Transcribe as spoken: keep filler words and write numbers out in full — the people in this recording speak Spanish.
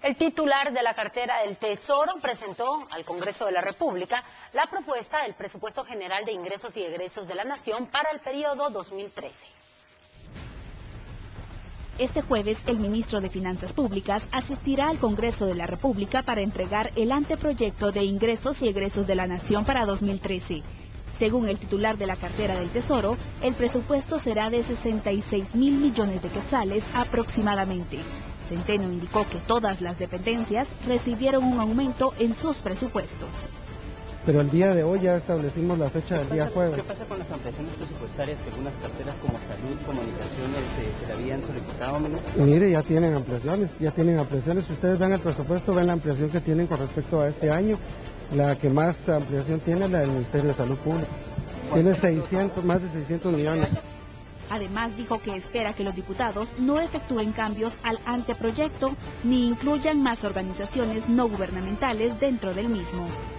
El titular de la cartera del Tesoro presentó al Congreso de la República la propuesta del Presupuesto General de Ingresos y Egresos de la Nación para el periodo dos mil trece. Este jueves, el ministro de Finanzas Públicas asistirá al Congreso de la República para entregar el anteproyecto de Ingresos y Egresos de la Nación para dos mil trece. Según el titular de la cartera del Tesoro, el presupuesto será de sesenta y seis mil millones de quetzales aproximadamente. Centeno indicó que todas las dependencias recibieron un aumento en sus presupuestos. Pero el día de hoy ya establecimos la fecha del día jueves. ¿Qué pasa con las ampliaciones presupuestarias que algunas carteras como salud, comunicaciones se, se le habían solicitado, ministro? Mire, ya tienen ampliaciones, ya tienen ampliaciones. Si ustedes ven el presupuesto, ven la ampliación que tienen con respecto a este año. La que más ampliación tiene es la del Ministerio de Salud Pública. Tiene seiscientos, más de seiscientos millones. Además, dijo que espera que los diputados no efectúen cambios al anteproyecto ni incluyan más organizaciones no gubernamentales dentro del mismo.